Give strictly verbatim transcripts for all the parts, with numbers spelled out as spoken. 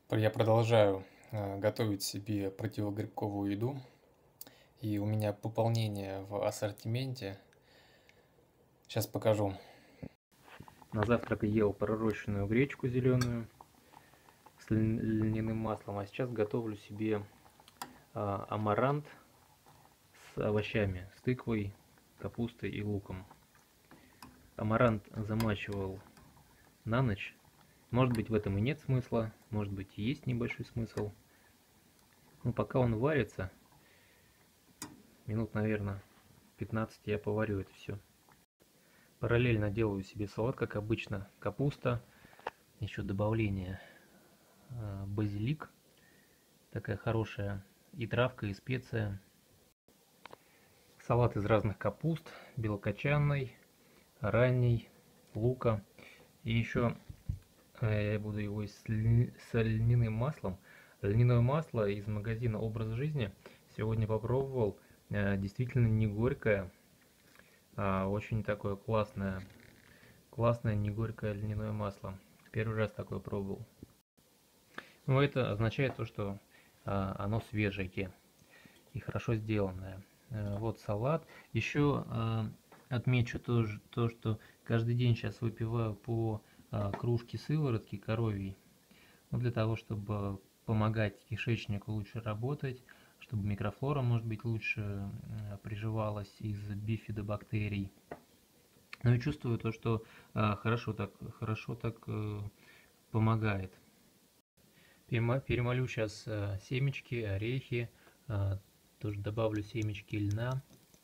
Я продолжаю э, готовить себе противогрибковую еду, и у меня пополнение в ассортименте. Сейчас покажу. На завтрак ел пророщенную гречку зеленую с льняным маслом, а сейчас готовлю себе а, амарант с овощами, с тыквой, капустой и луком. Амарант замачивал на ночь. Может быть, в этом и нет смысла, может быть, и есть небольшой смысл. Но пока он варится, минут, наверное, пятнадцать я поварю это все. Параллельно делаю себе салат, как обычно. Капуста, еще добавление э, базилик, такая хорошая и травка, и специя. Салат из разных капуст, белокочанной, ранней, лука. И еще э, я буду его с, ль... с льняным маслом. Льняное масло из магазина «Образ жизни» сегодня попробовал. Э, действительно не горькое, а очень такое классное. Классное, не горькое льняное масло. Первый раз такое пробовал. Но это означает то, что а, оно свежее и хорошо сделанное. А, вот салат. Еще а, отмечу тоже то, что каждый день сейчас выпиваю по а, кружке сыворотки коровьей. Ну, для того, чтобы помогать кишечнику лучше работать, чтобы микрофлора, может быть, лучше а, приживалась из бифидобактерий. Но я чувствую то, что а, хорошо так, хорошо так э, помогает. Перемолю сейчас а, семечки, орехи, а, тоже добавлю семечки льна.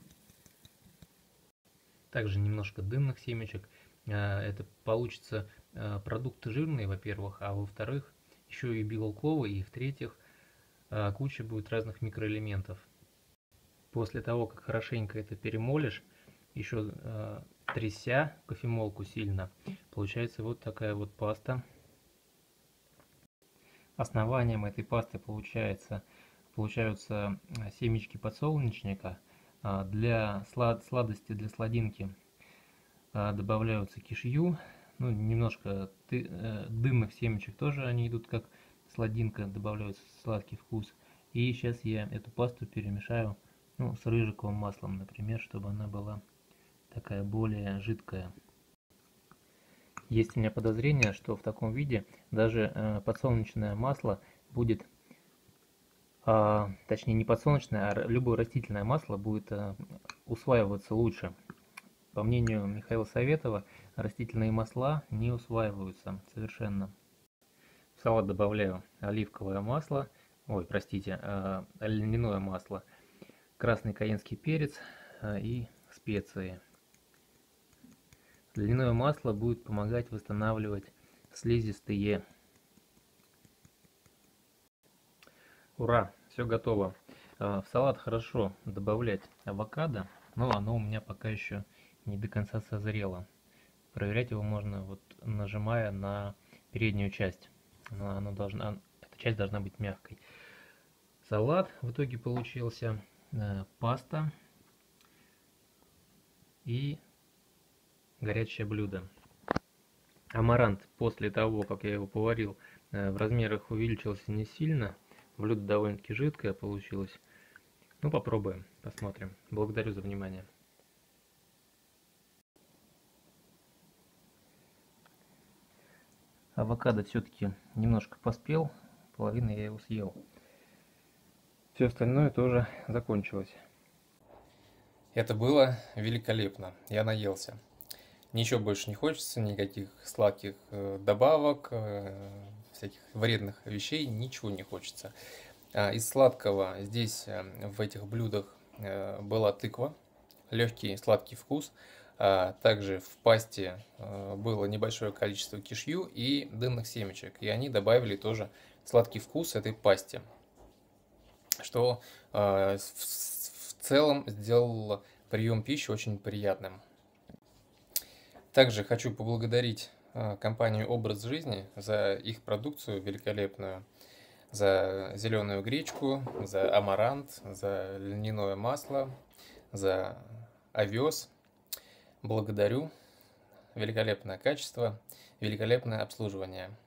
Также немножко дынных семечек. А, это получится а, продукты жирные, во-первых, а во-вторых, еще и белковые, и в-третьих, а, куча будет разных микроэлементов. После того, как хорошенько это перемолишь, еще э, тряся кофемолку сильно, получается вот такая вот паста. Основанием этой пасты получается, получаются семечки подсолнечника. Для слад, сладости, для сладинки добавляются кишью. Ну, немножко ты, э, дымных семечек тоже, они идут как сладинка, добавляются сладкий вкус. И сейчас я эту пасту перемешаю, ну, с рыжиковым маслом, например, чтобы она была такая более жидкая. Есть у меня подозрение, что в таком виде даже э, подсолнечное масло будет, э, точнее не подсолнечное, а любое растительное масло будет э, усваиваться лучше. По мнению Михаила Советова, растительные масла не усваиваются совершенно. В салат добавляю оливковое масло, ой, простите, э, льняное масло, красный каенский перец э, и специи. Льняное масло будет помогать восстанавливать слизистые. Ура, все готово. В салат хорошо добавлять авокадо, но оно у меня пока еще не до конца созрело. Проверять его можно вот нажимая на переднюю часть. Но оно должна, эта часть должна быть мягкой. Салат в итоге получился, паста и горячее блюдо. Амарант после того, как я его поварил, в размерах увеличился не сильно. Блюдо довольно-таки жидкое получилось. Ну, попробуем, посмотрим. Благодарю за внимание. Авокадо все-таки немножко поспел, половину я его съел. Все остальное тоже закончилось. Это было великолепно, я наелся. Ничего больше не хочется, никаких сладких добавок, всяких вредных вещей, ничего не хочется. Из сладкого здесь в этих блюдах была тыква, легкий сладкий вкус. Также в пасте было небольшое количество кишью и дынных семечек, и они добавили тоже сладкий вкус этой пасте, что в целом сделало прием пищи очень приятным. Также хочу поблагодарить компанию «Образ жизни» за их продукцию великолепную, за зеленую гречку, за амарант, за льняное масло, за овес. Благодарю. Великолепное качество, великолепное обслуживание.